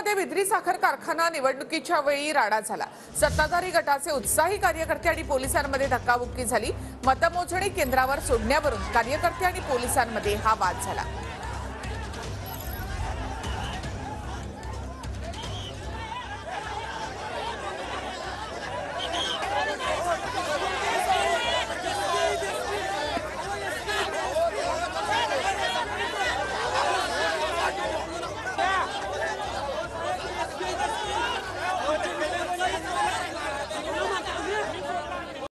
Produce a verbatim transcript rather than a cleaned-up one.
लातूरमध्ये बिद्री साखर कारखाना निवडणुकीच्या वेळी राडा झाला। सत्ताधारी गटाचे उत्साही कार्यकर्ते आणि पोलिसांमध्ये धक्काबुक्की झाली। मतमोजणी केंद्रावर सोडण्यावरून कार्यकर्ते आणि पोलिसांमध्ये हा वाद झाला।